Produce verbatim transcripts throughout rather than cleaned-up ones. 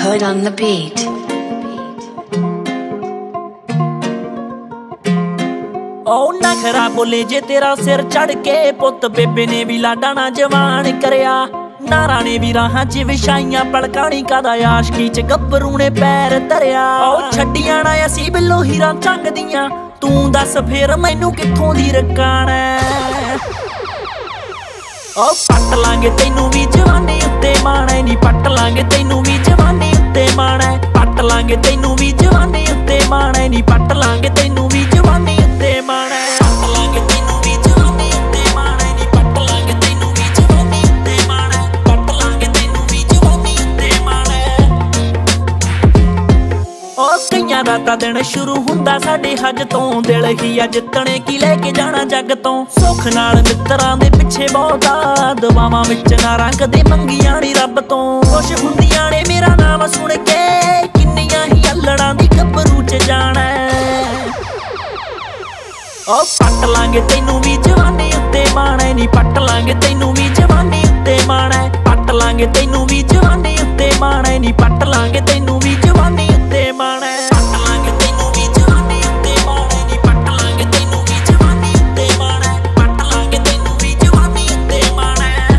Hood on the beat. ओ नखरा बोले जे तेरा सिर चढ़ के पुत बेबे ने भी लाडा ना जवान करया नारा ने भी राहां च विछाइयां पलकानी कादा आशकी च गब्बरू ने पैर धरिया ओ छड्डियां ना असी बिल्लो हीरा चंग दियां तू दस फिर मैनू कित्थों दी रकान ओ पट लांगे तैनू भी जवानी उत्ते माण है नी पट लांगे तैनू भी जवानी उत्ते माण है पट लांगे तैनू भी जवानी उत्ते माण है नी पट लांगे तैनू भी जवानी उत्ते माण है पट लांगे तैनू भी जवानी उत्ते माण है नी पट लांगे तैनू भी जवानी उत्ते माण है पट लांगे तैनू भी जवानी उत्ते माण है ओ कईयां दा तां दिन शुरू हुंदा साडे हज तों दिल ही आ जितणे की लेके जाना जग तों सुख नाल मित्रां दे पिछे बहुता दुआवां विच ना रंग दे मंगियां नी रब तों खुश हुंदियां ने मेरा नाम सुण के किन्नियां ही अल्लड़ां दी गब्बरू च जाना ओ पट लांगे तैनू भी जवानी उत्ते माण है नी पट लांगे तैनू भी जवानी उत्ते माण है पट लांगे तैनू भी जवानी उत्ते माण है नी पट लांगे तैनू भी जवानी उत्ते माण है पट लांगे तैनू भी जवानी उत्ते माण है नी पट लांगे तैनू भी जवानी उत्ते माण है पट लांगे तैनू भी जवानी उत्ते माण है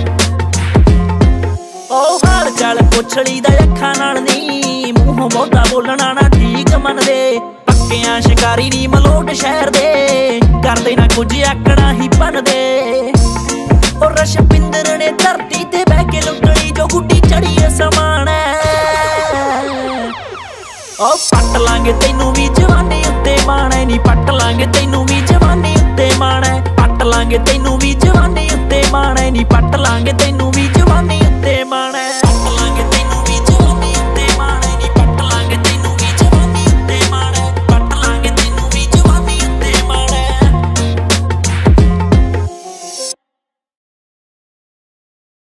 ओ हाल चाल पुछ लईदा अखां नाल नी मूंहों बहुता बोलना ना ठीक मनदे पक्कियां शिकारी नी मलोट शहर दे करदे ना कुछ आकड़ा ही बनदे और रशपिंदर ने धरती ते बह के लुटड़ी जो गुड्डी चढ़ी समान ओ पट लांगे तैनू भी जवानी उत्ते माण है नी पट लांगे तैनू भी जवानी उत्ते माण है पट लांगे तैनू भी जवानी उत्ते माण है नी पट लांगे तैनू